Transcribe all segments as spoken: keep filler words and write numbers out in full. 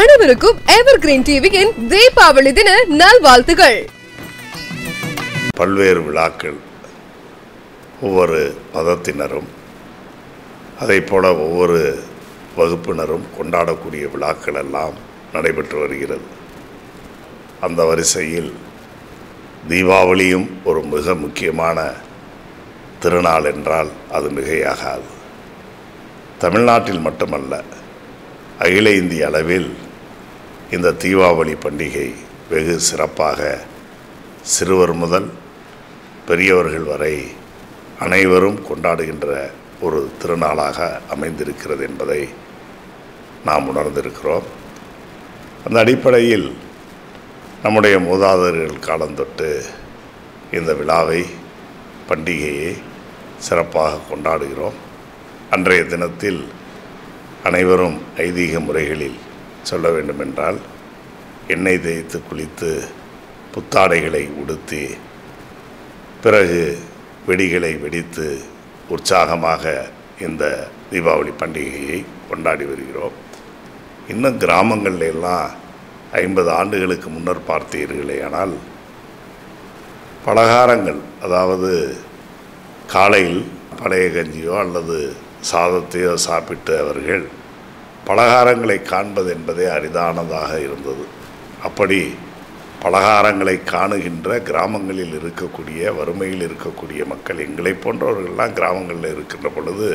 அனைவருக்கும் எவர்கிரீன் டிவியின் தீபாவளி தின நல்வாழ்த்துகள். பல்வேறு விழாக்கள் ஒவ்வொரு மதத்தினரும் அதைப்போல ஒவ்வொரு வகுப்பினரும் கொண்டாடக்கூடிய விழாக்கள் எல்லாம் நடைபெற்று வருகிறது. அந்த வரிசையில் தீபாவளியும் ஒரு மிக முக்கியமான திருநாள் என்றால் அது மிகையாகாது. தமிழ்நாட்டில் மட்டுமல்ல, அகில இந்திய அளவில் இந்த தீபாவளி பண்டிகை வெகு சிறப்பாக சிறுவர் முதல் பெரியவர்கள் வரை அனைவரும் கொண்டாடுகின்ற ஒரு திருநாளாக அமைந்திருக்கிறது என்பதை நாம் உணர்ந்திருக்கிறோம். அந்த அடிப்படையில் நம்முடைய மூதாதையர்கள் காலந்தொட்டு இந்த விழாவை பண்டிகையை சிறப்பாக கொண்டாடுகிறோம். அன்றைய தினத்தில் அனைவரும் ஐதீக முறைகளில் சொல்ல வேண்டுமென்றால் எண்ணெய் தேய்த்து குளித்து புத்தாடைகளை உடுத்தி பிறகு வெடிகளை வெடித்து உற்சாகமாக இந்த தீபாவளி பண்டிகையை கொண்டாடி வருகிறோம். இன்னும் கிராமங்களில் எல்லாம் ஐம்பது ஆண்டுகளுக்கு முன்னர் பார்த்தீர்களே ஆனால் பலகாரங்கள், அதாவது காலையில் பழைய கஞ்சியோ அல்லது சாதத்தையோ சாப்பிட்டு அவர்கள் பலகாரங்களை காண்பது என்பதே அரிதானதாக இருந்தது. அப்படி பலகாரங்களை காணுகின்ற கிராமங்களில் இருக்கக்கூடிய வறுமையில் இருக்கக்கூடிய மக்கள் எங்களை போன்றவர்கள்லாம் கிராமங்களில் இருக்கின்ற பொழுது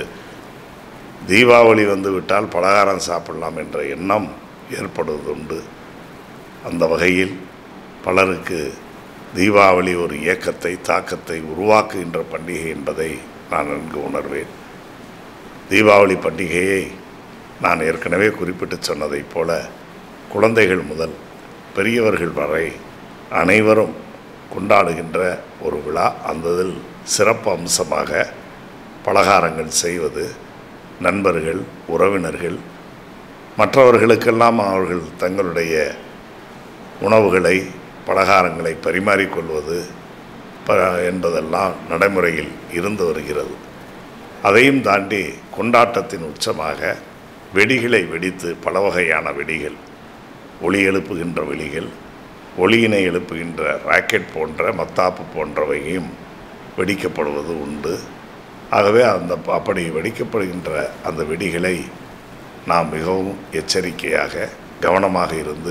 தீபாவளி வந்து விட்டால் பலகாரம் சாப்பிடலாம் என்ற எண்ணம் ஏற்படுவதுண்டு. அந்த வகையில் பலருக்கு தீபாவளி ஒரு இயக்கத்தை தாக்கத்தை உருவாக்குகின்ற பண்டிகை என்பதை நான் நன்கு உணர்வேன். தீபாவளி பண்டிகையை நான் ஏற்கனவே குறிப்பிட்டு சொன்னதைப் போல குழந்தைகள் முதல் பெரியவர்கள் வரை அனைவரும் கொண்டாடுகின்ற ஒரு விழா. அந்ததில் சிறப்பு அம்சமாக பலகாரங்கள் செய்வது, நண்பர்கள் உறவினர்கள் மற்றவர்களுக்கெல்லாம் அவர்கள் தங்களுடைய உணவுகளை பலகாரங்களை பரிமாறிக்கொள்வது என்பதெல்லாம் நடைமுறையில் இருந்து வருகிறது. அதையும் தாண்டி கொண்டாட்டத்தின் உச்சமாக வெடிகளை வெடித்து பல வகையான வெடிகள், ஒளி எழுப்புகின்ற வெடிகள், ஒளியினை எழுப்புகின்ற ராக்கெட் போன்ற மத்தாப்பு போன்றவையும் வெடிக்கப்படுவது உண்டு. ஆகவே அந்த அப்படி வெடிக்கப்படுகின்ற அந்த வெடிகளை நாம் மிகவும் எச்சரிக்கையாக கவனமாக இருந்து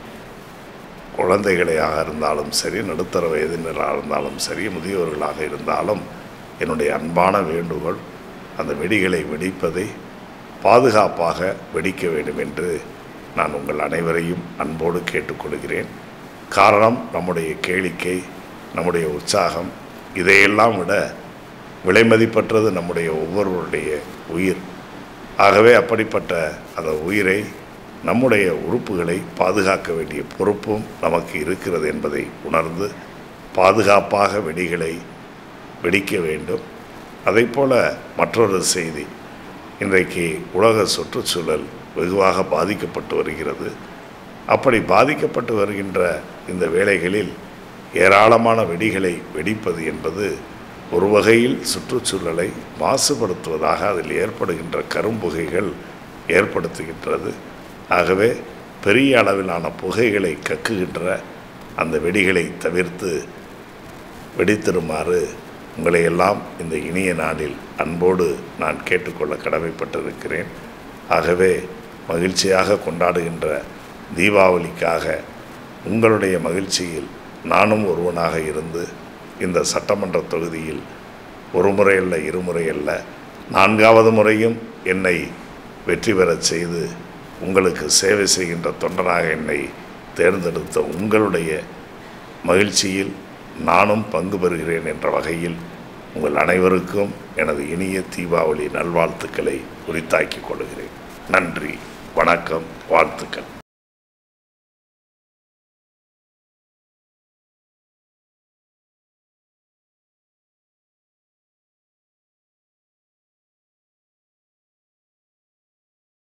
குழந்தைகளையாக இருந்தாலும் சரி, நடுத்தர வயதினராக இருந்தாலும் சரி, முதியோர்களாக இருந்தாலும் என்னுடைய அன்பான வேண்டுகோள் அந்த வெடிகளை வெடிப்பதை பாதுகாப்பாக வெடிக்க வேண்டும் என்று நான் உங்கள் அனைவரையும் அன்போடு கேட்டுக்கொள்கிறேன். காரணம், நம்முடைய கேளிக்கை, நம்முடைய உற்சாகம், இதையெல்லாம் விட விலைமதிப்பற்றது நம்முடைய ஒவ்வொருவருடைய உயிர். ஆகவே அப்படிப்பட்ட அந்த உயிரை, நம்முடைய உறுப்புகளை பாதுகாக்க வேண்டிய பொறுப்பும் நமக்கு இருக்கிறது என்பதை உணர்ந்து பாதுகாப்பாக வெடிகளை வெடிக்க வேண்டும். அதைப்போல மற்றொரு செய்தி, இன்றைக்கு உலக சுற்றுச்சூழல் வெகுவாக பாதிக்கப்பட்டு வருகிறது. அப்படி பாதிக்கப்பட்டு வருகின்ற இந்த வேளைகளில் ஏராளமான வெடிகளை வெடிப்பது என்பது ஒரு வகையில் சுற்றுச்சூழலை மாசுபடுத்துவதாக அதில் ஏற்படுகின்ற கரும்புகைகள் ஏற்படுத்துகின்றது. ஆகவே பெரிய அளவிலான புகைகளை கக்குகின்ற அந்த வெடிகளை தவிர்த்து வெடித்திருமாறு உங்களை எல்லாம் இந்த இனிய நாளில் அன்போடு நான் கேட்டுக்கொள்ள கடமைப்பட்டிருக்கிறேன். ஆகவே மகிழ்ச்சியாக கொண்டாடுகின்ற தீபாவளிக்காக உங்களுடைய மகிழ்ச்சியில் நானும் ஒருவனாக இருந்து இந்த சட்டமன்ற தொகுதியில் ஒரு முறையல்ல இருமுறையல்ல நான்காவது முறையும் என்னை வெற்றி பெறச் செய்து உங்களுக்கு சேவை செய்கின்ற தொண்டனாக என்னை தேர்ந்தெடுத்த உங்களுடைய மகிழ்ச்சியில் நானும் பங்கு பெறுகிறேன் என்ற வகையில் உங்கள் அனைவருக்கும் எனது இனிய தீபாவளி நல்வாழ்த்துக்களை உரித்தாக்கிக் கொள்கிறேன். நன்றி, வணக்கம், வாழ்த்துக்கள்.